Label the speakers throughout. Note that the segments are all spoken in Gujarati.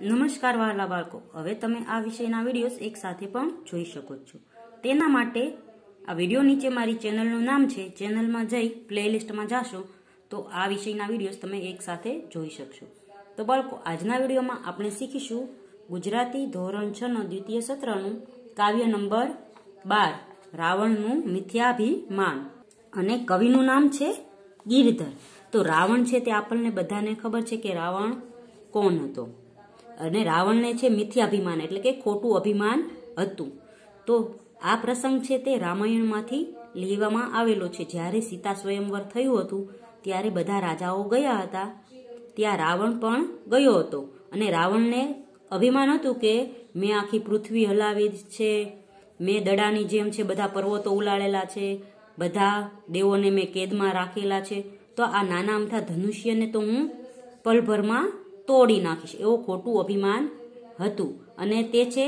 Speaker 1: નમસ્કાર વહાલા બાળકો, હવે તમે આ વિષયના વિડીયોઝ એક સાથે પણ જોઈ શકો છો। તેના માટે આ વિડીયો નીચે મારી ચેનલનું નામ છે, ચેનલમાં જઈ પ્લેલિસ્ટમાં જાશો તો આ વિષયના વિડીયોઝ તમે એક સાથે જોઈ શકશો। તો બાળકો, આજના વિડીયોમાં આપણે શીખીશું ગુજરાતી ધોરણ 6 નો દ્વિતીય સત્રનું કાવ્ય નંબર 12 રાવણનું મિથ્યાભિમાન અને કવિનું નામ છે ગિરધર। તો રાવણ છે તે આપણને બધાને ખબર છે કે રાવણ કોણ હતો અને રાવણને છે મિથ્યાભિમાન એટલે કે ખોટું અભિમાન હતું। તો આ પ્રસંગ છે તે રામાયણમાંથી લેવામાં આવેલો છે। જ્યારે સીતા સ્વયંવર થયું હતું ત્યારે બધા રાજાઓ ગયા હતા, ત્યાં રાવણ પણ ગયો હતો અને રાવણને અભિમાન હતું કે મેં આખી પૃથ્વી હલાવી છે, મેં દડાની જેમ છે બધા પર્વતો ઉલાળેલા છે, બધા દેવોને મેં કેદમાં રાખેલા છે, તો આ નાના અમથા ધનુષ્યને તો હું પલભરમાં તોડી નાખીશ, એવું ખોટું અભિમાન હતું। અને તે છે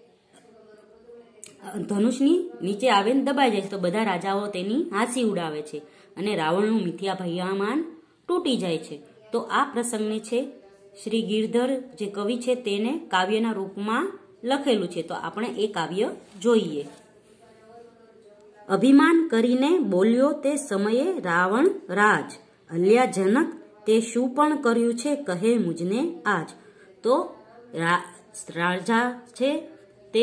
Speaker 1: ધનુષની નીચે આવીને દબાઈ જાય છે, તો બધા રાજાઓ તેની હાંસી ઉડાવે છે અને રાવણનું મિથ્યાભિમાન તૂટી જાય છે। તો આ પ્રસંગને છે શ્રી ગિરધર જે કવિ છે તેને કાવ્યના રૂપમાં લખેલું છે। તો આપણે એ કાવ્ય જોઈએ। અભિમાન કરીને બોલ્યો તે સમયે રાવણ રાજ, હલ્યા જનક તે શું પણ કર્યું છે કહે મુજને આજ। તો રાજા છે તે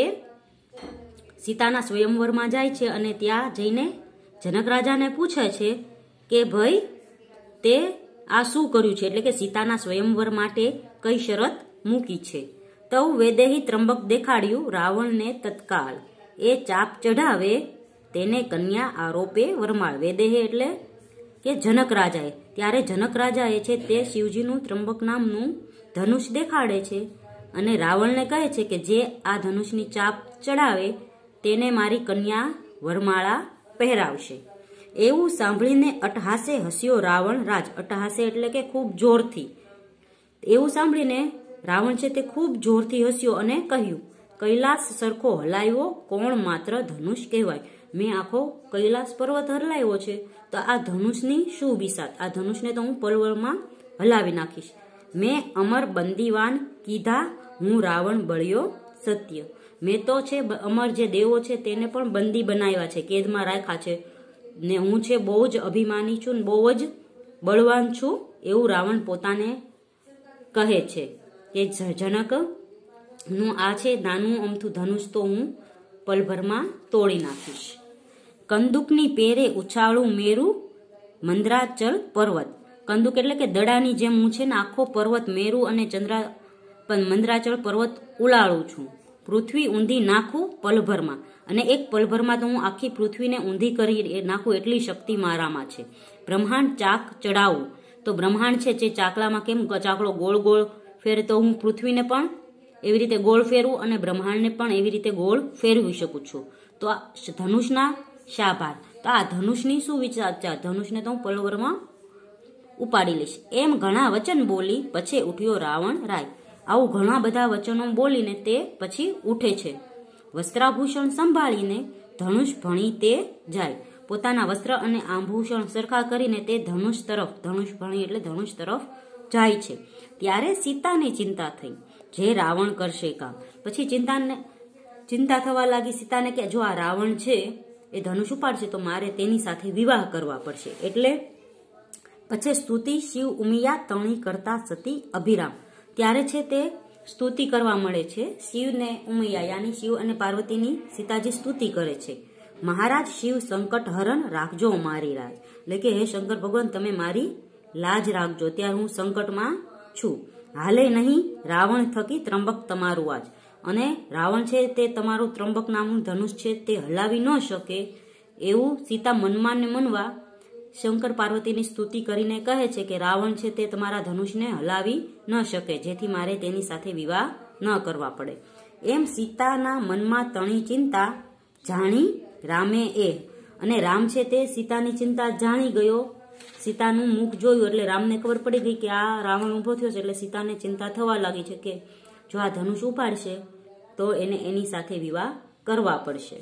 Speaker 1: સીતાના સ્વયંવરમાં જાય છે અને ત્યાં જઈને જનક રાજાને પૂછે છે કે ભાઈ તે આ શું કર્યું છે, એટલે કે સીતાના સ્વયંવર માટે કઈ શરત મૂકી છે। તવ વેદેહી ત્રંબક દેખાડ્યું રાવણને તત્કાળ, એ ચાપ ચઢાવે તેને કન્યા આરોપે વરમાળ। વેદેહી એટલે કે જનક રાજાએ, ત્યારે જનક રાજાએ છે તે શિવજીનું ત્રંબક નામનું ધનુષ દેખાડે છે અને રાવણને કહે છે કે જે આ ધનુષની ચાપ ચડાવે તેને મારી કન્યા વરમાળા પહેરાવશે। એવું સાંભળીને અટ્ટહાસે હસ્યો રાવણ રાજ, અટ્ટહાસે એટલે કે ખૂબ જોરથી, એવું સાંભળીને રાવણ છે તે ખૂબ જોરથી હસ્યો અને કહ્યું કૈલાસ સરખો હલાવ્યો કોણ માત્ર ધનુષ કહેવાય। મેં આખો કૈલાસ પર્વત હલાવ્યો છે તો આ ધનુષની શું બિસાત, આ ધનુષને તો હું પલવરમાં હલાવી નાખીશ। મેં અમર બંદીવાન કીધા હું રાવણ બળ્યો સત્ય, મેં તો છે અમર જે દેવો છે તેને પણ બંદી બનાવ્યા છે, કેદમાં રાખ્યા છે ને હું છે બહુ જ અભિમાની છું, બહુ જ બળવાન છું, એવું રાવણ પોતાને કહે છે કે જનક નું આ છે નાનું અમથું ધનુષ તો હું પલભરમાં તોડી નાખીશ। કંદુકની પેરે ઉછાળું મેરુ મંદ્રાચલ પર્વત, કંદુક એટલે કે દડાની જેમ હું છે ને આખો પર્વત મેરુ અને મંદ્રાચલ પર્વત ઉલાળું છું। પૃથ્વી ઊંધી નાખું પલભરમાં, અને એક પલભરમાં તો હું આખી પૃથ્વીને ઊંધી કરી નાખું એટલી શક્તિ મારામાં છે। બ્રહ્માંડ ચાક ચડાવું, તો બ્રહ્માંડ છે જે ચાકલામાં કેમ ચાકડો ગોળ ગોળ ફેરે, તો હું પૃથ્વીને પણ એવી રીતે ગોળ ફેરવું અને બ્રહ્માંડને પણ એવી રીતે ગોળ ફેરવી શકું છું। તો આ ધનુષના શાભાર, તો આ ધનુષની શું વિચાર, ધનુષને તો હું પલવરમાં ઉપાડી લઈશ। એમ ઘણા વચન બોલી પછી ઉઠ્યો રાવણ રાય, આવું ઘણા બધા વચનો બોલીને તે પછી ઉઠે છે। વસ્ત્રાભૂષણ સંભાળીને ધનુષ ભણી તે જાય, પોતાના વસ્ત્ર અને આભૂષણ સરખા કરીને તે ધનુષ ભણી એટલે ધનુષ તરફ જાય છે। ત્યારે સીતાને ચિંતા થઈ જે રાવણ કરશે કામ, પછી ચિંતા થવા લાગી સીતાને કે જો આ રાવણ છે એ ધનુષ ઉપાડશે તો મારે તેની સાથે વિવાહ કરવા પડશે। એટલે પછી સ્તુતિ શિવ ઉમિયા તણી કરતા સતી અભિરામ, ત્યારે છે તે સ્તુતિ કરવા મળે છે શિવને ઉમિયા યાની શિવ અને પાર્વતીની સીતાજી સ્તુતિ કરે છે। મહારાજ શિવ સંકટ હરણ રાખજો મારી રાજ, એટલે કે હે શંકર ભગવાન તમે મારી લાજ રાખજો, ત્યારે હું સંકટમાં છું। હાલે નહીં રાવણ થકી ત્રંબક તમારું આજ, અને રાવણ છે તે તમારું ત્રંબક નામનું ધનુષ છે તે હલાવી ન શકે, એવું સીતા મનમાં ને મનવા શંકર પાર્વતીની સ્તુતિ કરીને કહે છે કે રાવણ છે તે તમારા ધનુષને હલાવી ન શકે, જેથી મારે તેની સાથે વિવાહ ન કરવા પડે। એમ સીતાના મનમાં તણી ચિંતા જાણી રામે એ, અને રામ છે તે સીતાની ચિંતા જાણી ગયો, સીતાનું મુખ જોયું એટલે રામને ખબર પડી ગઈ કે આ રાવણ ઉભો થયો છે, એટલે સીતાને ચિંતા થવા લાગી છે કે જો આ ધનુષ ઉપાડશે તો એને એની સાથે વિવાહ કરવા પડશે।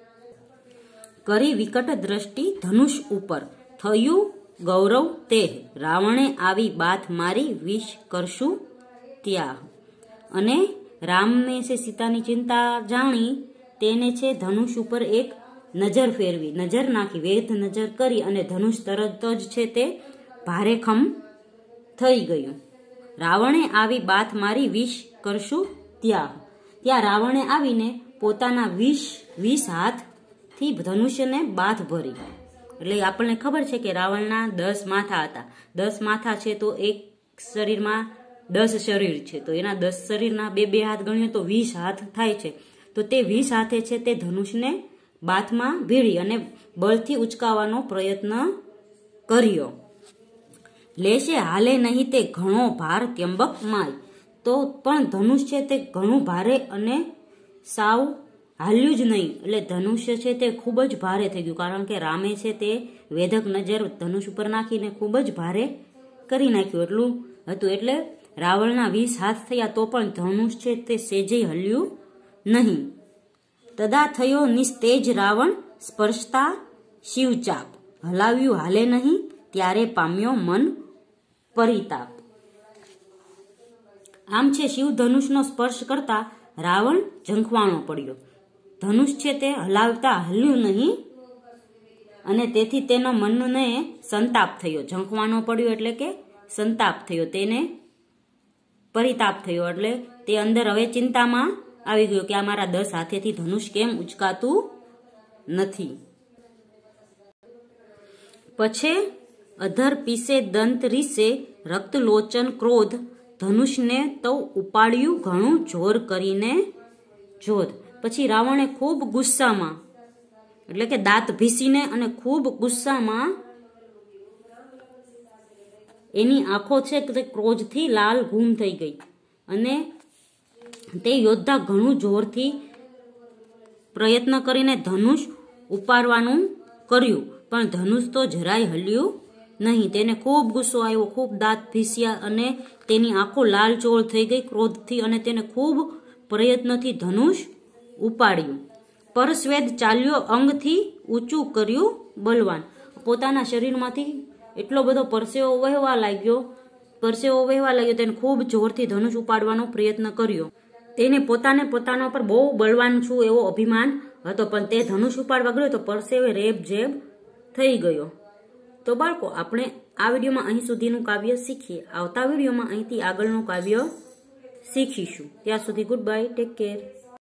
Speaker 1: કરી વિકટ દ્રષ્ટિ ધનુષ ઉપર થયું ગૌરવ તે, રાવણે આવી બાથ મારી વિષ કરશું ત્યાં। અને રામને છે સીતાની ચિંતા જાણી તેને છે ધનુષ ઉપર એક નજર ફેરવી, નજર નાખી, વેધ નજર કરી અને ધનુષ તરત જ છે તે ભારેખમ થઈ ગયું. રાવણે આવી બાથ મારી વિષ કરશું ત્યાં રાવણે આવીને પોતાના 20 હાથથી ધનુષ્યને બાથ ભરી. એટલે આપણને ખબર છે કે રાવણના 10 માથા હતા. 10 માથા છે તો એક શરીરમાં 10 શરીર છે, તો એના 10 શરીરના 2 હાથ ગણીએ તો 20 હાથ થાય છે. તો તે 20 હાથે છે તે ધનુષને બાથમાં ભીડી અને બળથી ઉચકાવવાનો પ્રયત્ન કર્યો. લેશે હાલે નહીં તે ઘણો ભાર ત્યંબક માય. તો પણ ધનુષ છે તે ઘણું ભારે અને સાવ હાલ્યું જ નહીં. એટલે ધનુષ્ય છે તે ખૂબ જ ભારે થઈ ગયું, કારણ કે રામે છે તે વેધક નજર ધનુષ ઉપર નાખીને ખૂબ જ ભારે કરી નાખ્યું એટલું હતું. એટલે રાવણના 20 હાથ થયા તો પણ ધનુષ છે તે સેજે હલ્યું નહીં. તદા થયો નિસ્તેજ રાવણ સ્પર્શતા શિવચાપ. હલાવ્યું હાલે નહીં ત્યારે પામ્યો મન પરિતાપ. આમ છે શિવ ધનુષનો સ્પર્શ કરતા રાવણ ઝંખવાણો પડ્યો. ધનુષ છે તે હલાવતા હલ્યું નહીં અને તેથી તેનો મનને સંતાપ થયો. ઝંખવાનો પડ્યો એટલે કે સંતાપ થયો, તેને પરિતાપ થયો. એટલે તે અંદર હવે ચિંતામાં આવી ગયો કે આ મારા 10 હાથેથી ધનુષ કેમ ઉચકાતું નથી. પછી અધર પીસે દંત રીસે રક્તલોચન ક્રોધ. ધનુષને તો ઉપાડ્યું ઘણું જોર કરીને જોધ. પછી રાવણે ખૂબ ગુસ્સામાં, એટલે કે દાંત ભીસીને અને ખૂબ ગુસ્સામાં એની આંખો છે તે ક્રોધથી લાલ ઘૂમ થઈ ગઈ અને તે યોદ્ધા ઘણું જોરથી પ્રયત્ન કરીને ધનુષ ઉપાડવાનું કર્યું, પણ ધનુષ તો જરાય હલ્યું નહીં. તેને ખૂબ ગુસ્સો આવ્યો, ખૂબ દાંત ભીસ્યા અને તેની આંખો લાલચોળ થઈ ગઈ ક્રોધથી અને તેને ખૂબ પ્રયત્નથી ધનુષ ઉપાડ્યું. પરસ્વેદ ચાલ્યો અંગથી ઊંચું કર્યું બલવાન. પોતાના શરીરમાંથી એટલો બધો પરસેવો વહેવા લાગ્યો તેને ખૂબ જોરથી ધનુષ ઉપાડવાનો પ્રયત્ન કર્યો. તેને પોતાના પર બહુ બળવાન છું એવો અભિમાન હતો, પણ તે ધનુષ ઉપાડવા ગયો તો પરસેવે રેબઝેબ થઈ ગયો. તો બાળકો, આપણે આ વિડીયોમાં અહીં સુધીનું કાવ્ય શીખીએ. આવતા વિડીયોમાં અહીંથી આગળનું કાવ્ય શીખીશું. ત્યાં સુધી ગુડ બાય, ટેક કેર.